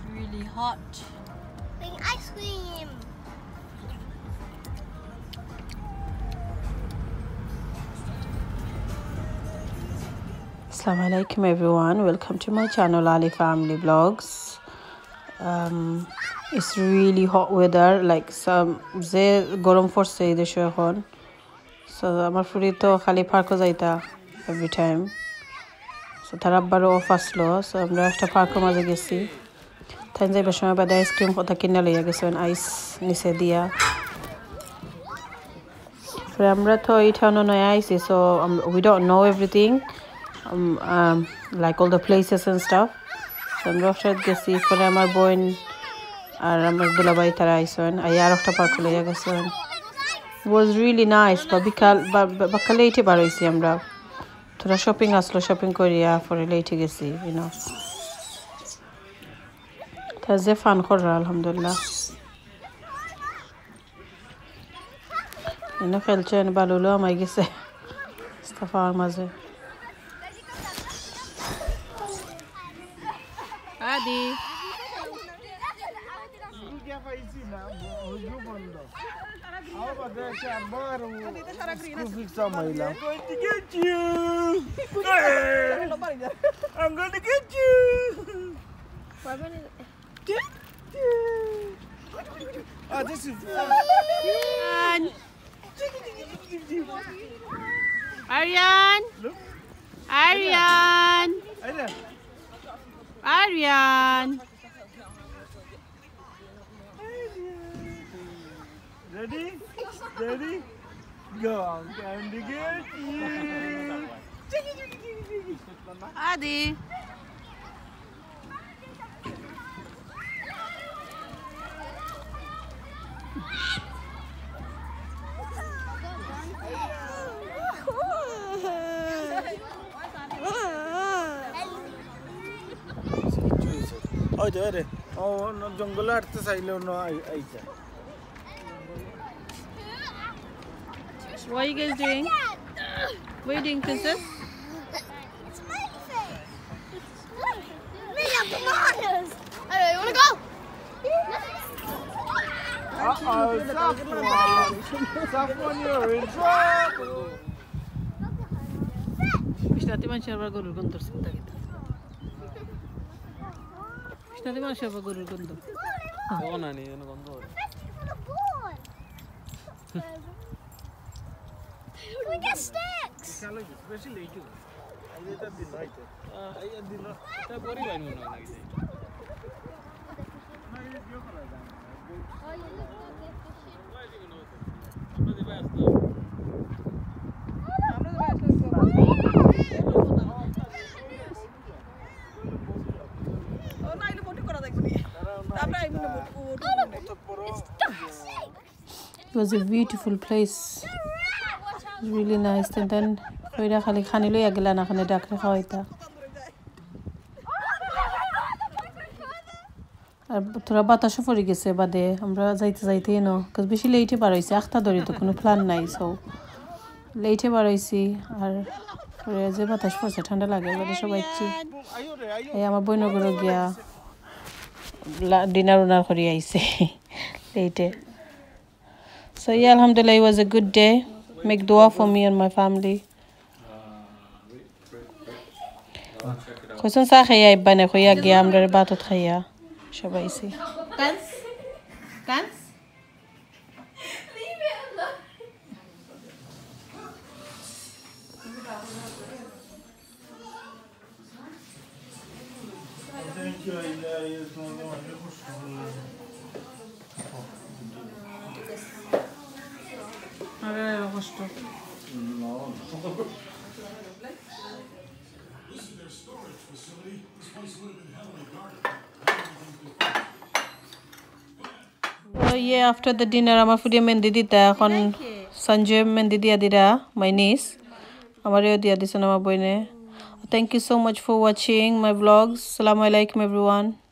really hot. Bring ice cream. Assalamu alaikum everyone, welcome to my channel Ali Family Vlogs. It's really hot weather, like some ze gorom force desho ekhon. So amar furi to khali park jaita every time. So tar abbaro off aslo, so amra ekta park maje gesi. Taই যাইবার সময় বাদে ice cream কথা কিনা লইয়া গেছেন আইস নিচে দিয়া। পরে আমরা তো এইখানে নয় আইছি, so we don't know everything. Like all the places and stuff. So I'm Roshat gesi pore amar boin ar amar dulabai tara aison ayar okta park loya geson. It was really nice, but bakale ite bar hoysi amra thora shopping aslo, shopping koriya pore late gesi, you know. Taze fan khorra alhamdulillah. Ino khelchen balulo amay gese istafar maze. Adi. I'm going to get you. Oh, this is Aryan. Aryan. Aryan. Ready? Ready? Go. I'm going to get you. Adi. Oh, there. Oh, no, jungle art the silo no aisa. What are you guys doing? What are you doing, princess? It's my face. Me have bananas. Hey, you wanna go? Someone you're in trouble. Ishtati man sharba gorur gondor sinta kita. Ishtati man sharba gorur gondor. Oh, nani, no gondor. We get sticks. Especially late. I did that the night. I did not. That body line no like that. It was a beautiful place. It was really nice. And then koira khali khani loya gela na khane dakre khawaita. আর তোরা বাতাসও পড়ে গেছে বাদে আমরা যাইতে যাইতে এনো কাজ বেশি লেটে বার হইছে আখতা ধরি তো কোনো প্ল্যান নাই, সো লেটে বার হইছি আর পরে যে বাতাস পড়ছে ঠান্ডা লাগে বাদে সবাই ইচ্ছি এই আমার বইনগুলো গিয়া ডিনার উনার করি আইছে লেটে। So yeah, alhamdulillah, it was a good day. Make dua for me and my family. Kosan sa khaya ibane khoya gya amra batot khaya shabaisi. Guns? Guns? Leave it alone. Thank you. So yeah, after the dinner, আমার ফুডিয়া মেহেন্দি দিতা এখন সঞ্জয় মেহেন্দি দিয়া দিরা my niece. আমারও দিয়া দিছেন আমার বইনে. Thank you so much for watching my vlogs. Assalamu alaikum everyone.